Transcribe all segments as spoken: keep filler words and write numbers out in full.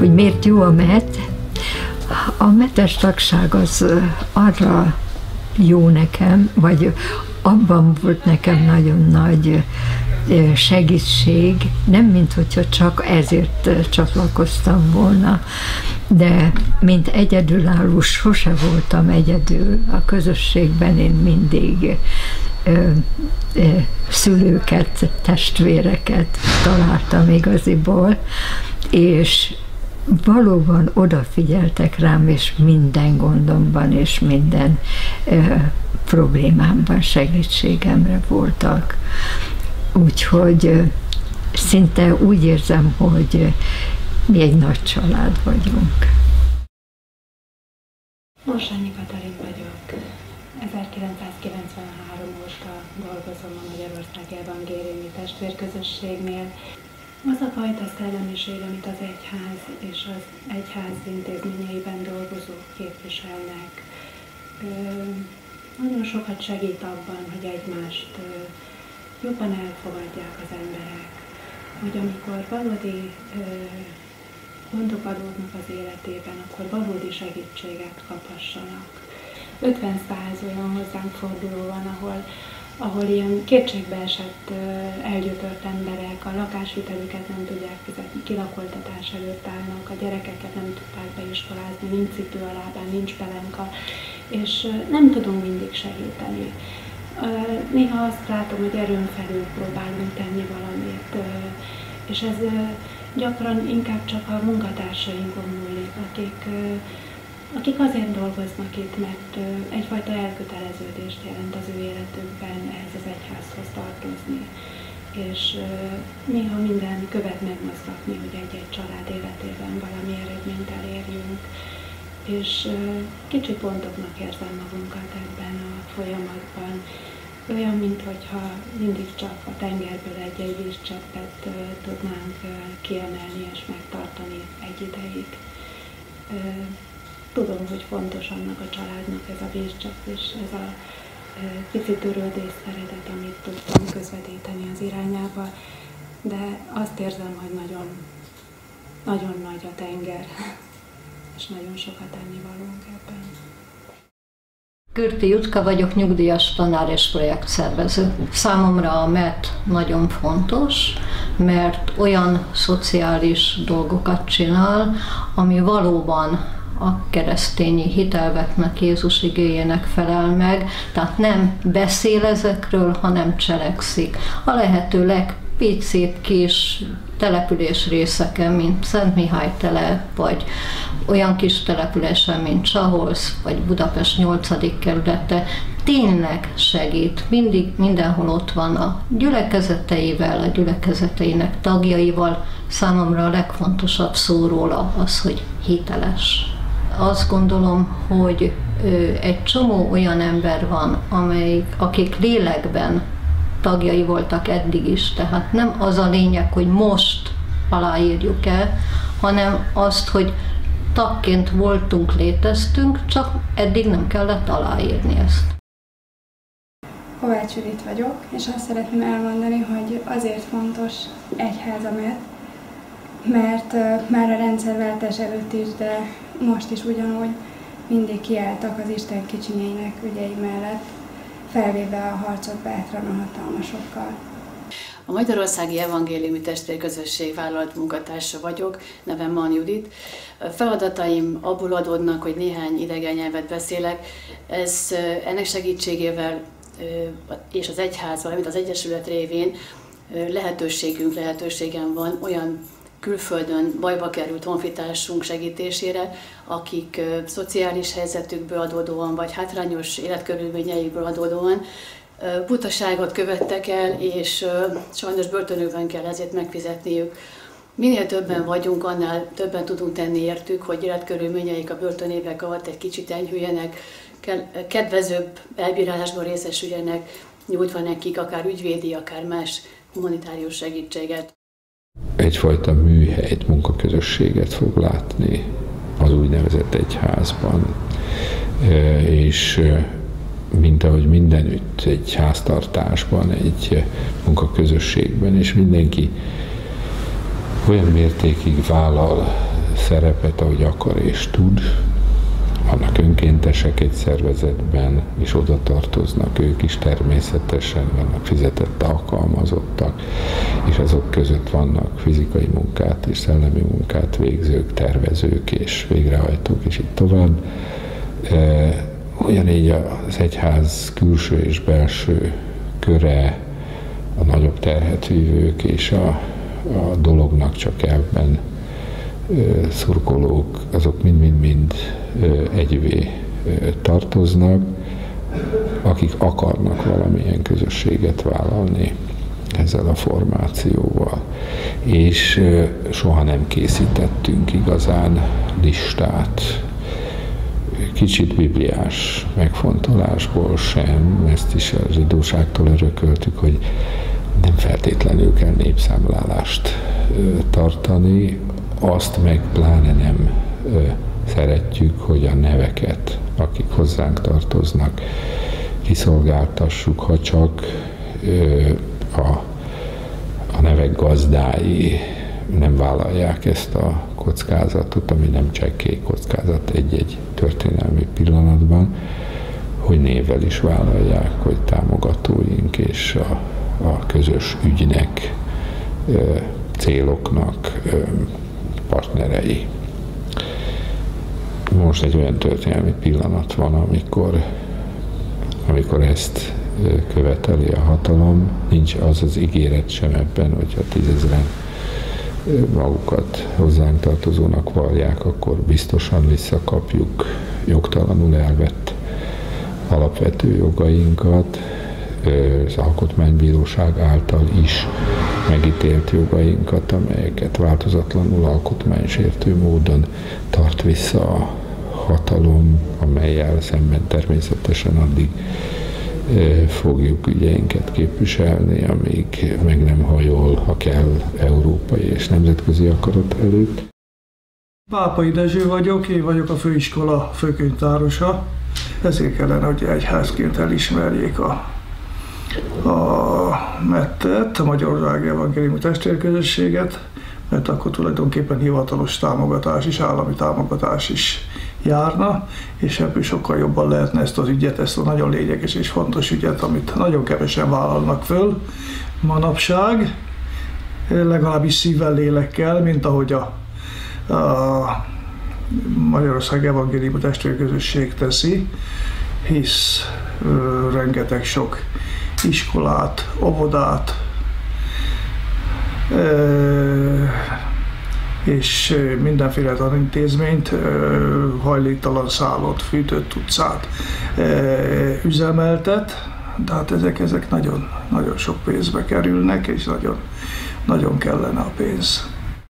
hogy miért jó a met. A metes tagság az arra jó nekem, vagy abban volt nekem nagyon nagy segítség, nem mint hogyha csak ezért csatlakoztam volna, de mint egyedülálló sose voltam egyedül. A közösségben én mindig ö, ö, szülőket, testvéreket találtam igaziból, és valóban odafigyeltek rám, és minden gondomban, és minden ö, problémámban segítségemre voltak. Úgyhogy ö, szinte úgy érzem, hogy mi egy nagy család vagyunk. Morsányi Katalin vagyok. ezerkilencszázkilencvenhárom óta dolgozom a Magyarországi Evangéliumi Testvérközösségnél. Az a fajta szellemiség, amit az egyház és az egyház intézményeiben dolgozók képviselnek, nagyon sokat segít abban, hogy egymást jobban elfogadják az emberek, hogy amikor valódi gondok adódnak az életében, akkor valódi segítséget kaphassanak. ötven-száz olyan hozzánk forduló van, ahol, ahol ilyen kétségbeesett, elgyötört emberek a lakáshitelüket nem tudják fizetni, kilakoltatás előtt állnak, a gyerekeket nem tudták beiskolázni, nincs cipő a lábán, nincs pelenka, és nem tudunk mindig segíteni. Néha azt látom, hogy erőn felül próbálunk tenni valamit, és ez gyakran inkább csak a munkatársainkon múlik, akik, akik azért dolgoznak itt, mert egyfajta elköteleződést jelent az ő életükben ehhez az egyházhoz tartozni. És néha minden követ megmozgatni, hogy egy-egy család életében valami eredményt elérjünk. És kicsi pontoknak érzem magunkat ebben a folyamatban. Olyan, mintha mindig csak a tengerből egy-egy vízcseppet tudnánk kiemelni és megtartani egy ideig. Tudom, hogy fontos annak a családnak ez a vízcsepp, és ez a pici törődés szeretet, amit tudtam közvetíteni az irányába, de azt érzem, hogy nagyon, nagyon nagy a tenger, és nagyon sokat ennivalónk ebben. Kürti Jutka vagyok, nyugdíjas tanár és projektszervező. Számomra a met nagyon fontos, mert olyan szociális dolgokat csinál, ami valóban a keresztényi hitelvetnek, Jézus igéjének felel meg, tehát nem beszél ezekről, hanem cselekszik. A lehető legpicit kis település részeken, mint Szent Mihály telep, vagy olyan kis településen, mint Csaholsz, vagy Budapest nyolcadik kerülete, tényleg segít, mindig mindenhol ott van a gyülekezeteivel, a gyülekezeteinek tagjaival. Számomra a legfontosabb szó róla az, hogy hiteles. Azt gondolom, hogy egy csomó olyan ember van, amelyik, akik lélekben tagjai voltak eddig is, tehát nem az a lényeg, hogy most aláírjuk el, hanem azt, hogy tagként voltunk, léteztünk, csak eddig nem kellett aláírni ezt. Kovács Judit vagyok, és azt szeretném elmondani, hogy azért fontos egyház a met, mert uh, már a rendszerváltás előtt is, de most is ugyanúgy mindig kiálltak az Isten kicsinyeinek ügyei mellett, felvéve a harcot bátran a hatalmasokkal. A Magyarországi Evangéliumi Testvérközösség vállalat munkatársa vagyok, nevem Man Judit. Feladataim abból adódnak, hogy néhány idegen nyelvet beszélek. Ez, ennek segítségével és az egyház, valamint az egyesület révén lehetőségünk, lehetőségem van olyan külföldön bajba került honfitársunk segítésére, akik szociális helyzetükből adódóan, vagy hátrányos életkörülményeikből adódóan butaságot követtek el, és sajnos börtönökben kell ezért megfizetniük. Minél többen vagyunk, annál többen tudunk tenni értük, hogy életkörülményeik a börtönévek alatt egy kicsit enyhüljenek, kedvezőbb elbírálásban részesüljenek, nyújtva nekik akár ügyvédi, akár más humanitárius segítséget. Egyfajta műhelyt, munkaközösséget fog látni az úgynevezett egyházban, és mint ahogy mindenütt, egy háztartásban, egy munkaközösségben, és mindenki olyan mértékig vállal szerepet, ahogy akar és tud. Vannak önkéntesek egy szervezetben, és oda tartoznak ők is természetesen, vannak fizetett alkalmazottak, és azok között vannak fizikai munkát és szellemi munkát végzők, tervezők és végrehajtók, és így tovább. Ugyanígy az egyház külső és belső köre, a nagyobb terhet vívők és a, a dolognak csak elben szurkolók, azok mind-mind-mind egyvé tartoznak, akik akarnak valamilyen közösséget vállalni ezzel a formációval. És soha nem készítettünk igazán listát, kicsit bibliás megfontolásból sem, ezt is a zsidóságtól örököltük, hogy nem feltétlenül kell népszámlálást tartani, azt meg pláne nem ö, szeretjük, hogy a neveket, akik hozzánk tartoznak, kiszolgáltassuk, ha csak ö, a, a nevek gazdái nem vállalják ezt a kockázatot, ami nem csekély kockázat egy-egy történelmi pillanatban, hogy névvel is vállalják, hogy támogatóink és a, a közös ügynek, ö, céloknak ö, partnerei. Most egy olyan történelmi pillanat van, amikor, amikor ezt követeli a hatalom. Nincs az az ígéret sem ebben, hogyha tízezren magukat hozzánk tartozónak vallják, akkor biztosan visszakapjuk jogtalanul elvett alapvető jogainkat, az Alkotmánybíróság által is megítélt jogainkat, amelyeket változatlanul alkotmánysértő módon tart vissza a hatalom, amellyel szemben természetesen addig fogjuk ügyeinket képviselni, amíg meg nem hajol, ha kell, európai és nemzetközi akarat előtt. Pápai Dezső vagyok, én vagyok a főiskola főkönyvtárosa, ezért kellene, hogy egyházként elismerjék a a mettet, a Magyarországi Evangéliumi Testvérközösséget, mert akkor tulajdonképpen hivatalos támogatás is, állami támogatás is járna, és ebből sokkal jobban lehetne ezt az ügyet, ezt a nagyon lényeges és fontos ügyet, amit nagyon kevesen vállalnak föl manapság, legalábbis szívvel, lélekkel, mint ahogy a, a Magyarországi Evangéliumi Testvérközösség teszi, hisz ö, rengeteg sok iskolát, óvodát, és mindenféle tanintézményt, hajléktalan szállót, fűtött utcát üzemeltet, de hát ezek, ezek nagyon, nagyon sok pénzbe kerülnek, és nagyon, nagyon kellene a pénz.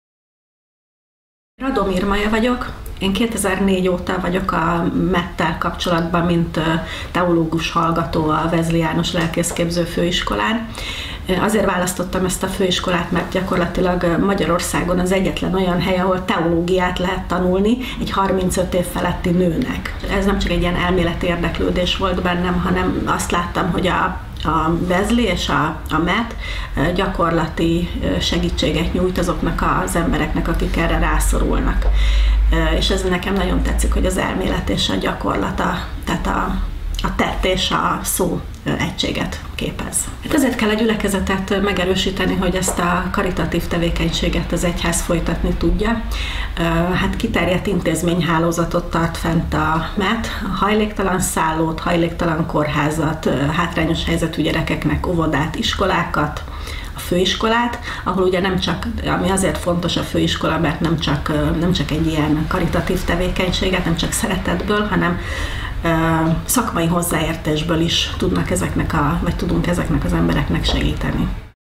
Radomir Maja vagyok. Én kétezer-négy óta vagyok a mettel kapcsolatban, mint teológus hallgató a Vezliános Lelkészképző Főiskolán. Azért választottam ezt a főiskolát, mert gyakorlatilag Magyarországon az egyetlen olyan hely, ahol teológiát lehet tanulni egy harmincöt év feletti nőnek. Ez nem csak egy ilyen elméleti érdeklődés volt bennem, hanem azt láttam, hogy a A Wesley és a, a met gyakorlati segítséget nyújt azoknak az embereknek, akik erre rászorulnak. És ez nekem nagyon tetszik, hogy az elmélet és a gyakorlata, tehát a, a tett és a szó egységet képez. Hát ezért kell a gyülekezetet megerősíteni, hogy ezt a karitatív tevékenységet az egyház folytatni tudja. Hát kiterjedt intézményhálózatot tart fent a met, hajléktalan szállót, hajléktalan kórházat, hátrányos helyzetű gyerekeknek óvodát, iskolákat, a főiskolát, ahol ugye nem csak, ami azért fontos a főiskola, mert nem csak, nem csak egy ilyen karitatív tevékenységet, nem csak szeretetből, hanem szakmai hozzáértésből is tudnak ezeknek a, vagy tudunk ezeknek az embereknek segíteni.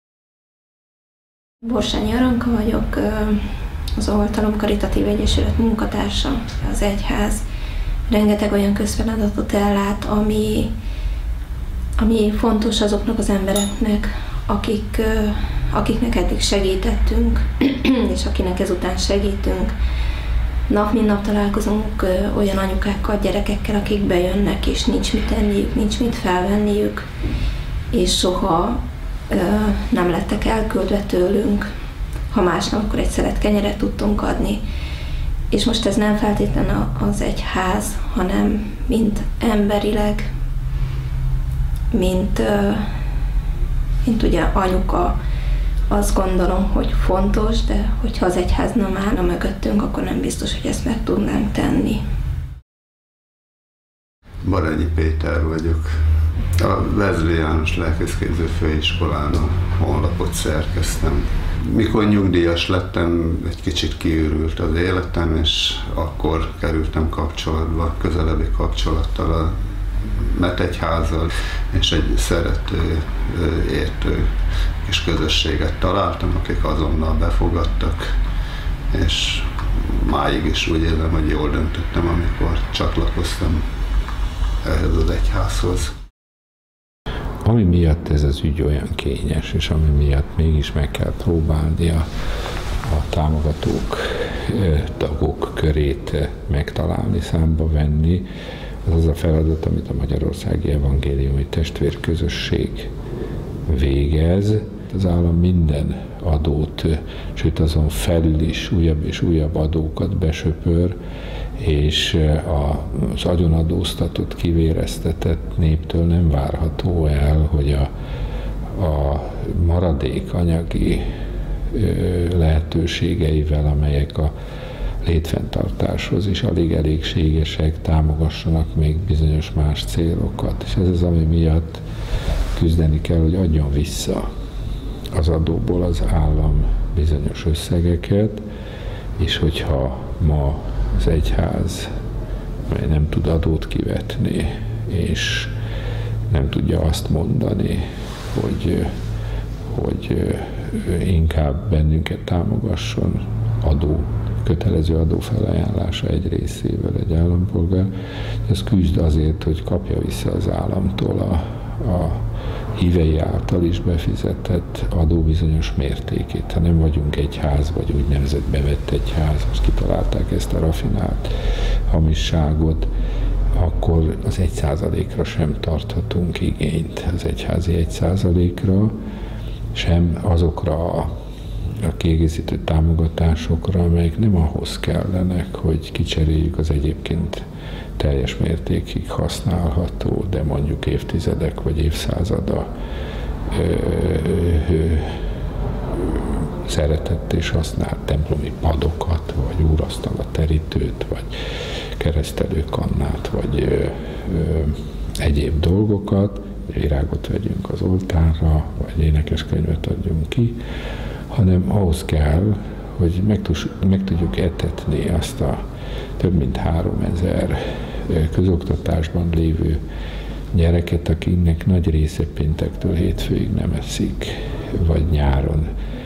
Borsányi Aranka vagyok, az Oltalom Karitatív Egyesület munkatársa, az egyház rengeteg olyan közfeladatot ellát, ami, ami fontos azoknak az embereknek, akik, akiknek eddig segítettünk, és akinek ezután segítünk. Nap mint nap találkozunk olyan anyukákkal, gyerekekkel, akik bejönnek, és nincs mit enniük, nincs mit felvenniük, és soha ö, nem lettek elküldve tőlünk. Ha másnap, akkor egy szelet kenyeret tudtunk adni, És most ez nem feltétlenül az egyház, hanem mint emberileg, mint, mint ugye anyuka, azt gondolom, hogy fontos, de hogyha az egyház nem állna mögöttünk, akkor nem biztos, hogy ezt meg tudnánk tenni. Barányi Péter vagyok. A Vezli János Lelkészképző Főiskolán a honlapot szerkeztem. Mikor nyugdíjas lettem, egy kicsit kiürült az életem, és akkor kerültem kapcsolatba, közelebbi kapcsolattal a Metegyházzal, és egy szerető, értő kis közösséget találtam, akik azonnal befogadtak, és máig is úgy érzem, hogy jól döntöttem, amikor csatlakoztam ehhez az egyházhoz. Ami miatt ez az ügy olyan kényes, és ami miatt mégis meg kell próbálni a, a támogatók, tagok körét megtalálni, számba venni, az az a feladat, amit a Magyarországi Evangéliumi Testvérközösség végez. Az állam minden adót, sőt azon felül is újabb és újabb adókat besöpör, és az agyonadóztatott, kivéreztetett néptől nem várható el, hogy a, a maradék anyagi lehetőségeivel, amelyek a létfenntartáshoz is alig elégségesek, támogassanak még bizonyos más célokat. És ez az, ami miatt küzdeni kell, hogy adjon vissza az adóból az állam bizonyos összegeket, és hogyha ma az egyház, mely nem tud adót kivetni, és nem tudja azt mondani, hogy, hogy inkább bennünket támogasson adó, kötelező adófelajánlása egy részével egy állampolgár, ez küzd azért, hogy kapja vissza az államtól a, a hívei által is befizetett adó bizonyos mértékét. Ha nem vagyunk egyház, vagy úgynevezett bevett egyház, most kitalálták ezt a rafinált hamisságot, akkor az egy százalékra sem tarthatunk igényt, az egyházi egy százalékra, sem azokra a, a kiegészítő támogatásokra, amelyek nem ahhoz kellenek, hogy kicseréljük az egyébként teljes mértékig használható, de mondjuk évtizedek vagy évszázada ö, ö, ö, szeretett és használt templomi padokat, vagy úrasztal a terítőt, vagy keresztelőkannát, vagy ö, ö, egyéb dolgokat, virágot vegyünk az oltárra, vagy énekeskönyvet adjunk ki, hanem ahhoz kell, hogy meg, meg tudjuk etetni azt a több mint háromezer közoktatásban lévő gyereket, akinek nagy része péntektől hétfőig nem eszik, vagy nyáron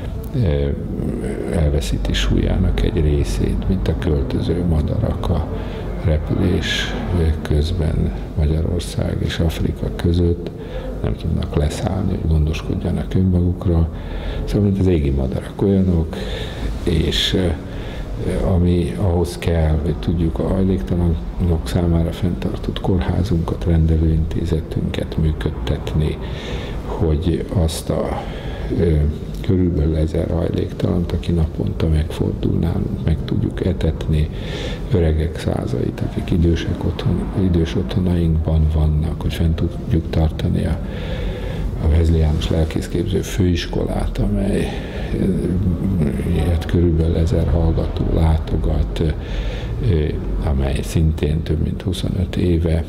elveszíti súlyának egy részét, mint a költöző madarak a repülés közben Magyarország és Afrika között, nem tudnak leszállni, hogy gondoskodjanak önmagukra. Szóval, mint az égi madarak olyanok, és ami ahhoz kell, hogy tudjuk a hajléktalanok számára fenntartott kórházunkat, rendelőintézetünket működtetni, hogy azt a ö, körülbelül ezer hajléktalant, aki naponta megfordul nálunk, meg tudjuk etetni, öregek százait, akik idősek otthon, idős otthonainkban vannak, hogy fent tudjuk tartani a, a Vezli János Lelkészképző Főiskolát, amely ilyet körülbelül ezer hallgató látogat, amely szintén több mint huszonöt éve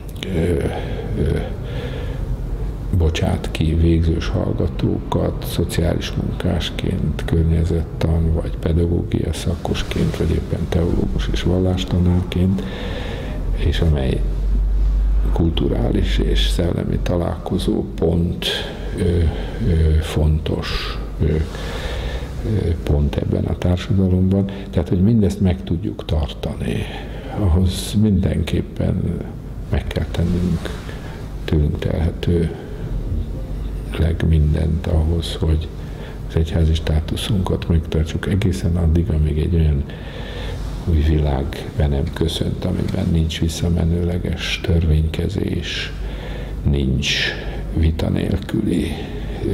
bocsát ki végzős hallgatókat szociális munkásként, környezettan, vagy pedagógia szakosként, vagy éppen teológus és vallástanárként, és amely kulturális és szellemi találkozó pont, ö, ö, fontos ö, pont ebben a társadalomban. Tehát, hogy mindezt meg tudjuk tartani, ahhoz mindenképpen meg kell tennünk tőlünk telhető mindent ahhoz, hogy az egyházi státuszunkat megtartsuk egészen addig, amíg egy olyan új világ be nem köszönt, amiben nincs visszamenőleges törvénykezés, nincs vita nélküli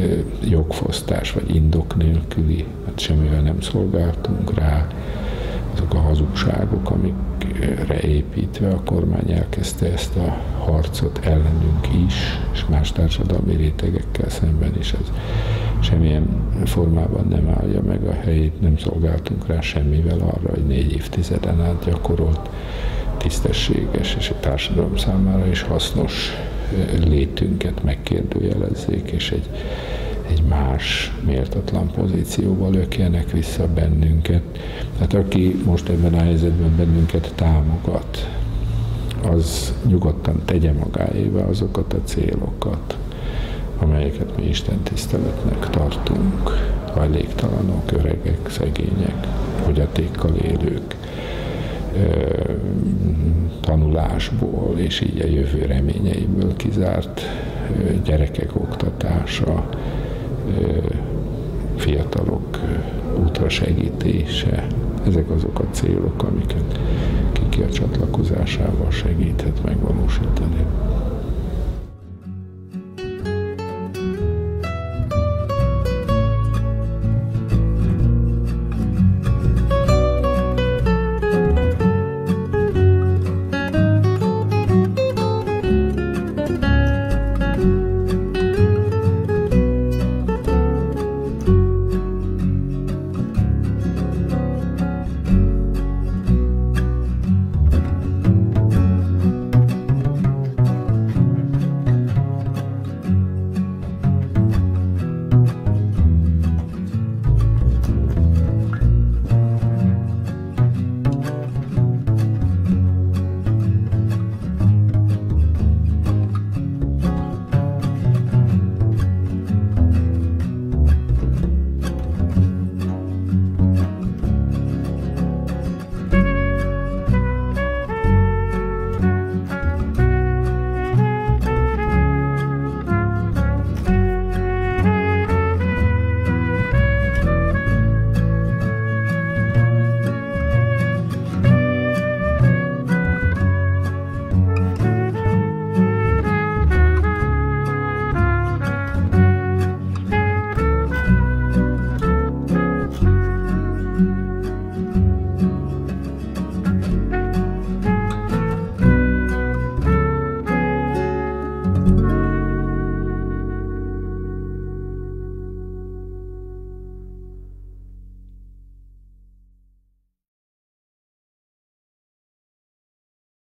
jogfosztás, vagy indok nélküli, hát semmivel nem szolgáltunk rá, azok a hazugságok, amikre építve a kormány elkezdte ezt a harcot ellenünk is, és más társadalmi rétegekkel szemben is, ez semmilyen formában nem állja meg a helyét, nem szolgáltunk rá semmivel arra, hogy négy évtizeden át gyakorolt, tisztességes és a társadalom számára is hasznos létünket megkérdőjelezzék, és egy, egy más méltatlan pozícióba lökjenek vissza bennünket. Tehát aki most ebben a helyzetben bennünket támogat, az nyugodtan tegye magáévá azokat a célokat, amelyeket mi Isten tiszteletnek tartunk, hajléktalanok, öregek, szegények, fogyatékkal élők, tanulásból és így a jövő reményeiből kizárt gyerekek oktatása, fiatalok útra segítése. Ezek azok a célok, amiket Kiki a csatlakozásával segíthet megvalósítani.